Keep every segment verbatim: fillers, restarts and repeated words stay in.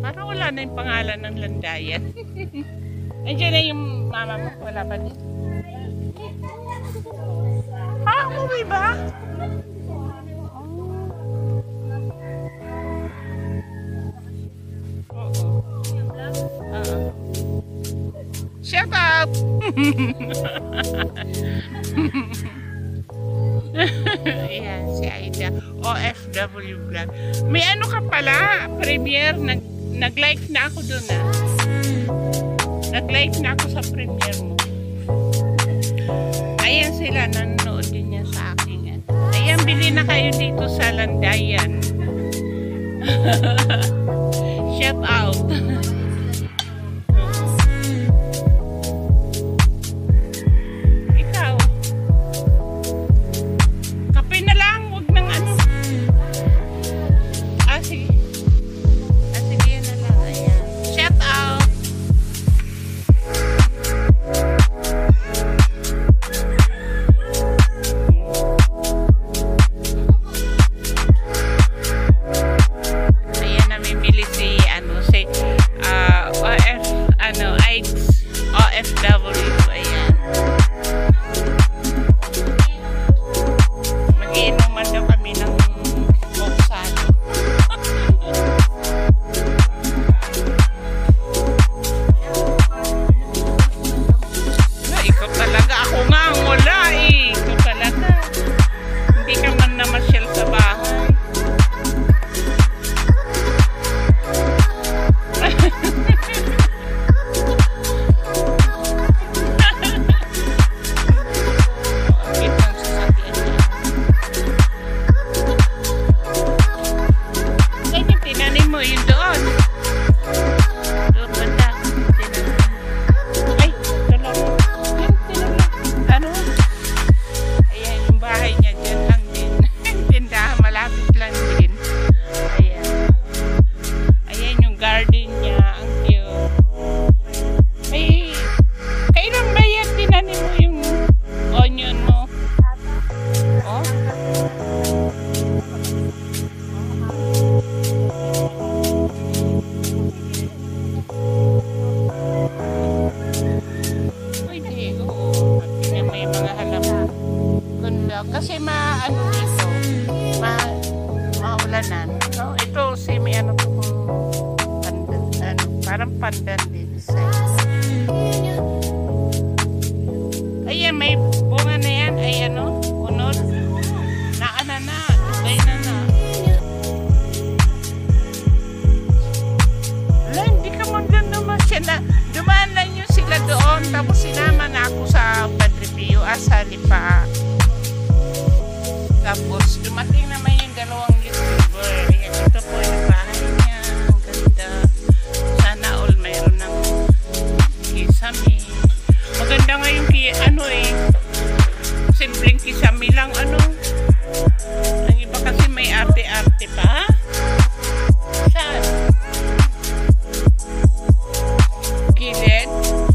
Parang wala na yung pangalan ng landayan. Andiyan na yung mama mo. Wala pa din. Ha? Umuwi ba? Oo. Oo. Shut up! Ayan, si Aida. O F W vlog. May ano ka pala, premiere. Nag, nag-like na ako dun ah. Nag-like na ako sa premiere mo. Ayan sila, nanonood din niya sa akin. Ayan, bili na kayo dito sa landayan. Shout out. Kasi ma-ano dito, ma-maulanan. No? Ito, semi ano to kung pandan, ano, parang pandan din. Ayan, may bunga na yan. Ayan o, unod. Naana na, tugay na na. Wala, hindi ka mo dyan naman siya na. Dumaan lang yun sila doon, tapos sinama na ako sa Padripio, sa Lipa. Tapos, dumating naman yung dalawang YouTuber. Ayan, ito po yung bahay niya. Ang ganda. Sana all mayroon ng kisame. Maganda nga yung ano eh. Simpleng kisame lang ano. Ang iba kasi may arte-arte pa. Saan? Gilid.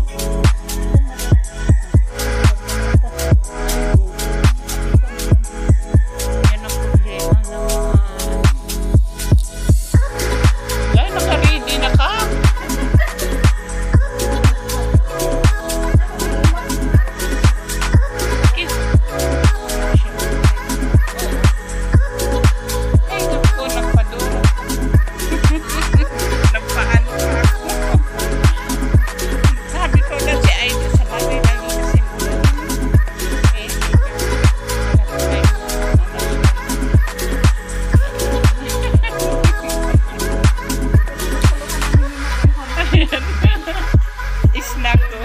Snack to.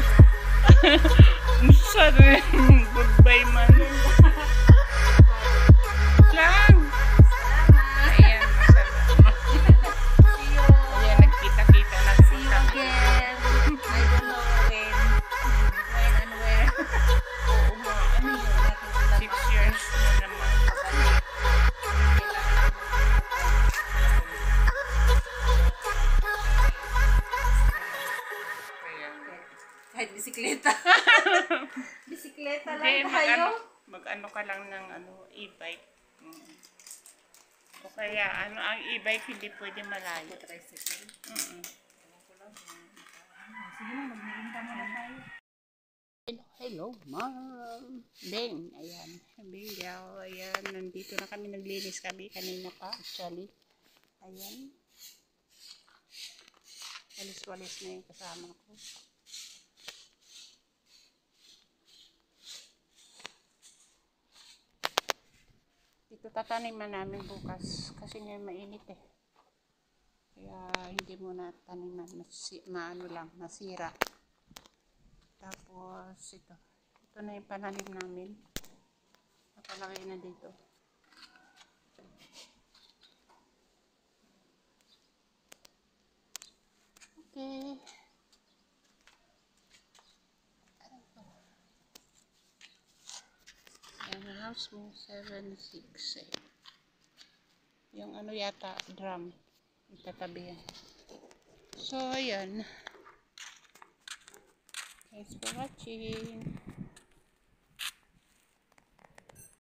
Sorry. Goodbye man. Lang. Ayan. Ayan, nagkita-kita na. See you again. I don't know when. When and where. Six years na naman. Kahit bisikleta. Bisikleta lang Okay, tayo. Mag-ano ka lang ng ano, e-bike. Mm. O kaya, ano, ang e-bike hindi pwede malayo. Tricycle. Mm-mm. Ewan ko lang. ah, Sige na, magmirinda muna tayo. Hello, hello, ma'am. Beng, ayan. Beng, yaw, ayan. Nandito na kami, naglinis kami kanina pa, actually. Ayan. Walis-walis na yung kasama ko. Dito tataniman namin bukas kasi ngayon mainit eh. Kaya hindi muna taniman, masi, maano lang, masira. Tapos ito, ito na yung pananim namin. Nakalagay na dito. Okay. Ang house mo, seven six eh. Yung ano yata, drum. Itatabi yan. So, ayan. Thanks for watching.